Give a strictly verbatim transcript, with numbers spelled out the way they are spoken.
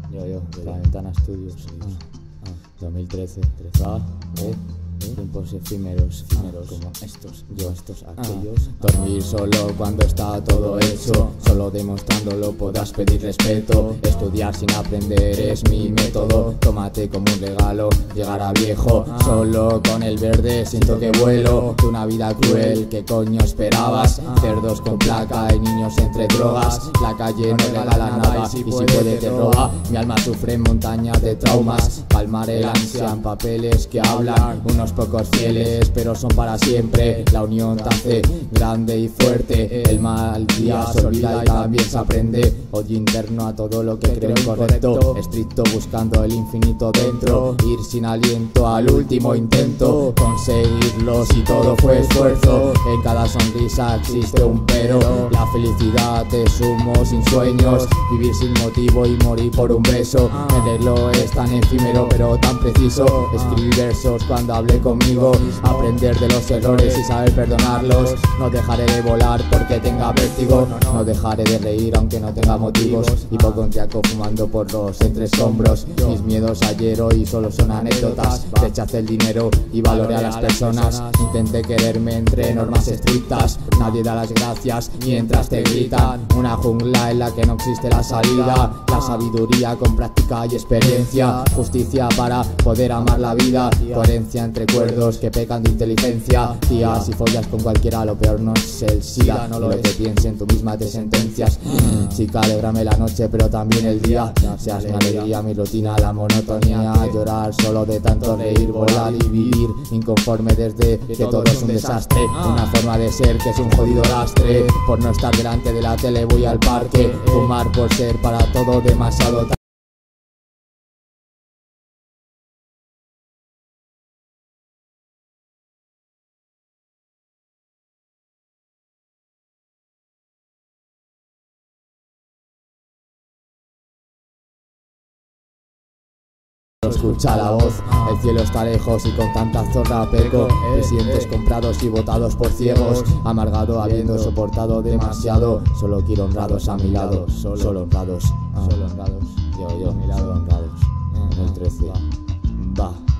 Yo, yo, de la Ventana Studios. Ah, ah, dos mil trece. Va, eh. Tiempos efímeros, efímeros como estos, yo, estos, aquellos. Ah. Dormir solo cuando está todo hecho, solo demostrándolo podrás pedir respeto. Estudiar sin aprender es mi método. Tómate como un regalo, llegar a viejo. Ah. Solo con el verde siento que vuelo. De una vida cruel, ¿qué coño esperabas? Ah. Cerdos con placa y niños entre drogas. La calle no regala nada y si puede te roba. Mi alma sufre en montañas de traumas. Calmar el ansia en papeles que hablan. Unos pocos fieles, pero son para siempre. La unión te hace grande y fuerte. El mal día se olvida y también se aprende. Odio interno a todo lo que creo incorrecto. Estricto buscando el infinito dentro. Ir sin aliento al último intento. Conseguirlo si todo fue esfuerzo. En cada sonrisa existe un pero. La felicidad es humo sin sueños. Vivir sin motivo y morir por un beso. Quererlo es tan efímero pero tan preciso. Escribir versos cuando hablé conmigo, aprender de los errores y saber perdonarlos. No dejaré de volar porque tenga vértigo. No dejaré de reír aunque no tenga motivos. Hipocondriaco fumando por los entresombros. Mis miedos ayer hoy solo son anécdotas. Rechacé el dinero y valoré a las personas. Intenté quererme entre normas estrictas. Nadie da las gracias mientras te gritan. Una jungla en la que no existe la salida. La sabiduría con práctica y experiencia. Justicia para poder amar la vida. Coherencia entre recuerdos que pecan de inteligencia. Tía, si follas con cualquiera lo peor no es el SIDA, no lo que piensen tú misma te sentencias. Chica, alégrame la noche pero también el día. Seas mi alegría, mi rutina, la monotonía. Llorar solo de tanto reír, volar y vivir inconforme desde que todo es un desastre. Una forma de ser que es un jodido lastre. Por no estar delante de la tele voy al parque. Fumar por ser para todo demasiado tarde. Escucha la voz, el cielo está lejos y con tanta zorra peco. Presidentes comprados y votados por ciegos. Amargado habiendo soportado demasiado. Solo quiero honrados a mi lado. Solo, solo honrados, ah. Solo honrados. Yo, yo, a mi lado honrados. dos mil trece. Va.